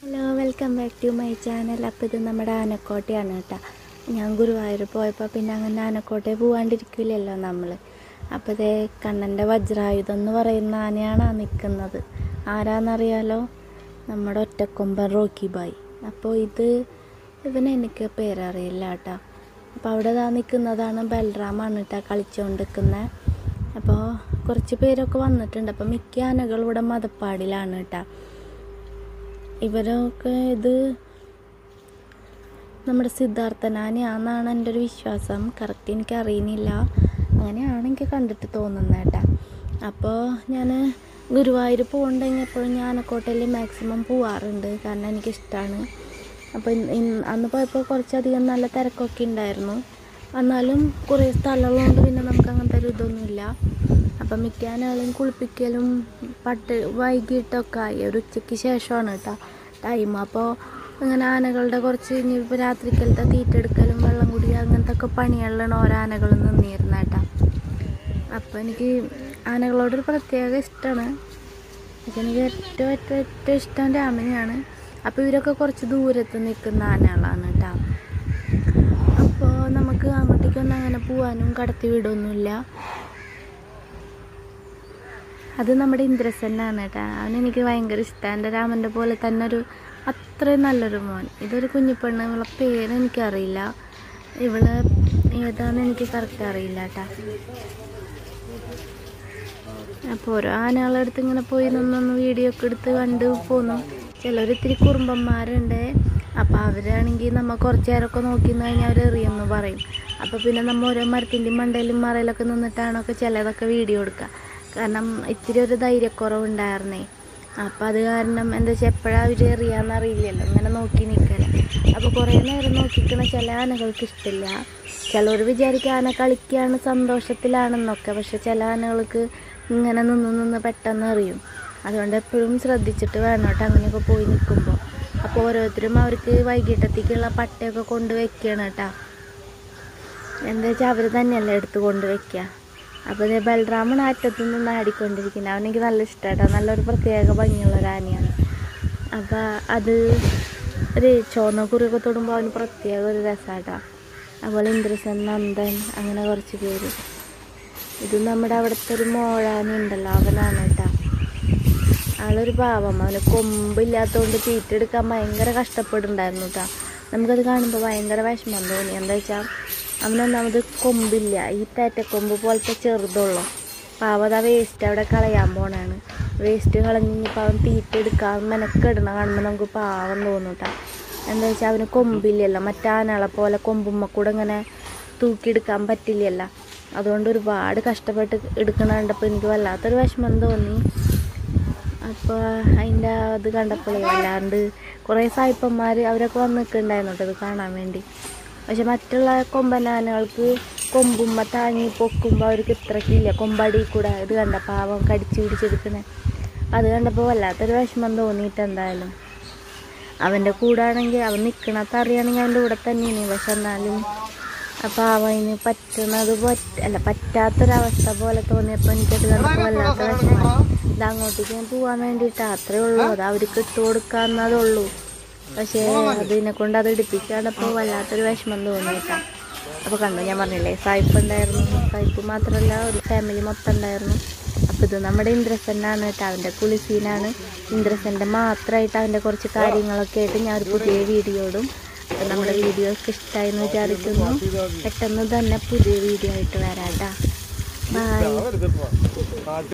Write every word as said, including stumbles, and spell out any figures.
Hello, welcome back to my channel. അപ്പോൾ ഇത് നമ്മുടെ ആനക്കോട്ടയാണ് കേട്ടോ. ഞാൻ ഗുരുവായൂർ പോയപ്പോൾ പിന്നെ അങ്ങനെ ആനക്കോട്ടയിൽ പോകാണ്ടിരിക്കില്ലല്ലോ നമ്മൾ. അപ്പോൾ ഇതേ കണ്ണൻ്റെ വജ്രായുധം എന്ന് പറയുന്ന ആനയാണ് ആ നിൽക്കുന്നത്. ആരാന്നറിയാലോ? നമ്മുടെ ഒറ്റക്കൊമ്പൻ റോക്കി ബായ്. അപ്പോൾ ഇത് ഇവന് എനിക്ക് പേരറിയില്ല കേട്ടോ. അപ്പോൾ അവിടെ ഇതാ നിൽക്കുന്നതാണ് ബൽറാമാണ് കേട്ടോ കളിച്ചുകൊണ്ടിരിക്കുന്നത്. അപ്പോൾ കുറച്ച് പേരൊക്കെ വന്നിട്ടുണ്ട്. അപ്പോൾ മിക്ക ആനകളും ഇവിടെ മതപ്പാടിലാണ് കേട്ടോ. ഇവരൊക്കെ ഇത് നമ്മുടെ സിദ്ധാർത്ഥനാനെയാണെന്നാണ് എൻ്റെ ഒരു വിശ്വാസം. കറക്റ്റ് എനിക്ക് അറിയുന്നില്ല. അങ്ങനെയാണ് എനിക്ക് കണ്ടിട്ട് തോന്നുന്നത് കേട്ടോ. അപ്പോൾ ഞാൻ ഗുരുവായൂർ പോകണ്ടെങ്കിൽ എപ്പോഴും ഞാൻ ആനക്കോട്ടയിൽ മാക്സിമം പോവാറുണ്ട്, കാരണം എനിക്കിഷ്ടമാണ്. അപ്പോൾ അന്ന് പോയപ്പോൾ കുറച്ചധികം നല്ല തിരക്കൊക്കെ ഉണ്ടായിരുന്നു. എന്നാലും കുറേ സ്ഥലമുള്ളതുകൊണ്ട് പിന്നെ നമുക്ക് അങ്ങനത്തെ ഒരു ഇതൊന്നുമില്ല. അപ്പം മിക്ക ആനകളും കുളിപ്പിക്കലും പട്ട് വൈകിട്ടൊക്കെ ആയി, ഒരു ഉച്ചയ്ക്ക് ശേഷമാണ് കേട്ടോ ടൈം. അപ്പോൾ അങ്ങനെ ആനകളുടെ കുറച്ച് ഇനിയിപ്പോൾ രാത്രിക്കലത്തെ തീറ്റെടുക്കലും വെള്ളം കുടി അങ്ങനത്തെ ഒക്കെ പണികളിലാണ് ഓരോ ആനകൾ നിന്നിരുന്നത് കേട്ടോ. അപ്പോൾ എനിക്ക് ആനകളോടൊരു പ്രത്യേക ഇഷ്ടമാണ്. പക്ഷെ എനിക്ക് ഏറ്റവും ഏറ്റവും ഏറ്റവും ഇഷ്ടം രാമനെയാണ്. അപ്പോൾ ഇവരൊക്കെ കുറച്ച് ദൂരത്ത് നിൽക്കുന്ന ആനകളാണ് കേട്ടോ. അപ്പോൾ നമുക്ക് അങ്ങോട്ടേക്കൊന്നും അങ്ങനെ പോകാനും കടത്തി വിടൊന്നുമില്ല. അത് നമ്മുടെ ഇന്ദ്രസെന്നാണ് കേട്ടോ. അവനെനിക്ക് ഭയങ്കര ഇഷ്ടമാണ്. എൻ്റെ രാമൻ്റെ പോലെ തന്നെ ഒരു അത്രയും നല്ലൊരു മോൻ. ഇതൊരു കുഞ്ഞിപ്പെണ്ണ്, ഇവളെ പേര് എനിക്കറിയില്ല. ഇവള് ഏതാണെന്ന് എനിക്ക് കറക്റ്റ് അറിയില്ല കേട്ടോ. അപ്പോൾ ഓരോ ആനകളുടെ അടുത്ത് ഇങ്ങനെ പോയി നിന്നൊന്ന് വീഡിയോ ഒക്കെ എടുത്ത് കണ്ട് പോന്നു. ചിലരിത്തിരി കുറുമ്പന്മാരുണ്ട്. അപ്പോൾ അവരാണെങ്കിൽ നമ്മൾ കുറച്ച് നേരമൊക്കെ നോക്കി നിന്ന് കഴിഞ്ഞാൽ അവർ എറിയുമെന്ന് പറയും. അപ്പോൾ പിന്നെ നമ്മൾ ഓരോ മരത്തിൻ്റെയും മണ്ടയിലും മറയിലൊക്കെ നിന്നിട്ടാണൊക്കെ ചിലതൊക്കെ വീഡിയോ എടുക്കുക. കാരണം ഇത്തിരി ഒരു ധൈര്യക്കുറവുണ്ടായിരുന്നേ. അപ്പോൾ അത് കാരണം എന്താ വെച്ചാൽ എപ്പോഴാണ് അവർ എറിയാമെന്നറിയില്ലല്ലോ, ഇങ്ങനെ നോക്കി നിൽക്കല. അപ്പോൾ കുറേ നേരം നോക്കിക്കണ ചില ആനകൾക്ക് ഇഷ്ടമില്ല. ചിലർ വിചാരിക്കുക ആന കളിക്കുകയാണ് സന്തോഷത്തിലാണെന്നൊക്കെ. പക്ഷെ ചില ആനകൾക്ക് ഇങ്ങനെ നിന്ന് നിന്ന് പെട്ടെന്ന് എറിയും. അതുകൊണ്ട് എപ്പോഴും ശ്രദ്ധിച്ചിട്ട് വേണം കേട്ടോ അങ്ങനെയൊക്കെ പോയി നിൽക്കുമ്പോൾ. അപ്പോൾ ഓരോരുത്തരും അവർക്ക് വൈകിട്ടത്തേക്കുള്ള പട്ടയൊക്കെ കൊണ്ട് വയ്ക്കുകയാണ് കേട്ടോ. എന്താ വെച്ചാൽ അവർ തന്നെയല്ലേ എടുത്ത് കൊണ്ട് വയ്ക്കുക. അപ്പോൾ ഇത് ബൽറാമാണ് അറ്റത്തു നിന്ന് ആടിക്കൊണ്ടിരിക്കുന്നത്. അവനെനിക്ക് നല്ല ഇഷ്ടമായിട്ടോ. നല്ലൊരു പ്രത്യേക ഭംഗിയുള്ളൊരു ആനയാണ്. അപ്പോൾ അത് ഒരു ചുവന്ന കുറിയൊക്കെ തൊടുമ്പോൾ അവന് പ്രത്യേക ഒരു രസമായിട്ടോ. അതുപോലെ ഇന്ദ്രസൻ, നന്ദൻ, അങ്ങനെ കുറച്ച് പേര്. ഇത് നമ്മുടെ അവിടുത്തെ ഒരു മോഴാനുണ്ടല്ലോ, അവനാണ് കേട്ടോ. ആളൊരു പാവം. അവന് കൊമ്പില്ലാത്തതുകൊണ്ട് തീറ്റെടുക്കാൻ ഭയങ്കര കഷ്ടപ്പെടുന്നുണ്ടായിരുന്നു കേട്ടോ. നമുക്കത് കാണുമ്പോൾ ഭയങ്കര വിഷമം തോന്നി. എന്താ വെച്ചാൽ അവനൊന്നാമത് കൊമ്പില്ല, ഈ തേറ്റക്കൊമ്പ് പോലത്തെ ചെറുതുള്ളൂ. പാവം അതാ വേസ്റ്റ് അവിടെ കളയാൻ പോണാണ്. വേസ്റ്റ് കളഞ്ഞിപ്പോൾ അവൻ തീറ്റ എടുക്കാൻ മെനക്കെടണ കാണുമ്പോൾ നമുക്ക് പാവം തോന്നും കേട്ടോ. എന്താ വെച്ചാൽ അവന് കൊമ്പില്ലല്ലോ, മറ്റാനകളെ പോലെ കൊമ്പുമ്മ കൂടെ ഇങ്ങനെ തൂക്കിയെടുക്കാൻ പറ്റില്ലല്ലോ. അതുകൊണ്ട് ഒരുപാട് കഷ്ടപ്പെട്ട് എടുക്കണ കണ്ടപ്പോൾ എനിക്ക് വല്ലാത്തൊരു വിഷമം തോന്നി. അപ്പോൾ അതിൻ്റെ അത് കണ്ടപ്പോഴേ വല്ലാണ്ട് കുറേ സായിപ്പന്മാർ അവരൊക്കെ വന്ന് നിൽക്കുന്നുണ്ടായിരുന്നു കേട്ടോ ഇത് കാണാൻ വേണ്ടി. പക്ഷെ മറ്റുള്ള കൊമ്പനാനകൾക്ക് കൊമ്പുമ്മ താങ്ങി പൊക്കുമ്പോൾ അവർക്ക് ഇത്രക്കില്ല, കൊമ്പടി കൂടെ ഇത് കണ്ട പാവം കടിച്ച് പിടിച്ചെടുക്കണേ. അത് കണ്ടപ്പോൾ വല്ലാത്തൊരു വിഷമം തോന്നിയിട്ട് എന്തായാലും. അവൻ്റെ കൂടെ ആണെങ്കിൽ അവൻ നിൽക്കണത് അറിയുകയാണെങ്കിൽ അവൻ്റെ കൂടെ തന്നെയാണ്. പക്ഷെ എന്നാലും അപ്പോൾ അവന് പറ്റുന്നത് പറ്റ അല്ല പറ്റാത്തൊരവസ്ഥ പോലെ തോന്നിയപ്പോൾ എനിക്കത് കണ്ടപ്പോൾ വല്ലാത്ത വിഷമം. ഇത് അങ്ങോട്ടേക്ക് ഞാൻ പോകാൻ വേണ്ടിയിട്ട് അത്രയേ ഉള്ളൂ. അത് അവർക്ക് ഇട്ട് കൊടുക്കാവുന്നതുള്ളൂ. പക്ഷേ അതിനെ കൊണ്ട് അത് ഇടിപ്പിക്കാണ്ടപ്പോൾ വല്ലാത്തൊരു വിഷമം തോന്നിയിട്ടാ. അപ്പോൾ കണ്ടു, ഞാൻ പറഞ്ഞില്ലേ സായിപ്പ് ഉണ്ടായിരുന്നു. സായിപ്പ് മാത്രമല്ല ഒരു ഫാമിലി മൊത്തം ഉണ്ടായിരുന്നു. അപ്പോൾ ഇത് നമ്മുടെ ഇന്ദ്രസെന്നാണ് കേട്ടോ. അവൻ്റെ കുളിസീനാണ്. ഇന്ദ്രസെൻ്റെ മാത്രമായിട്ട് അവൻ്റെ കുറച്ച് കാര്യങ്ങളൊക്കെ ആയിട്ട് ഞാൻ ഒരു പുതിയ വീഡിയോ ഇടും. അപ്പോൾ നമ്മുടെ വീഡിയോസ് ഇഷ്ടമായി എന്ന് വിചാരിക്കുന്നു. പെട്ടെന്ന് തന്നെ പുതിയ വീഡിയോ ആയിട്ട് വരാം കേട്ടോ. ബൈ.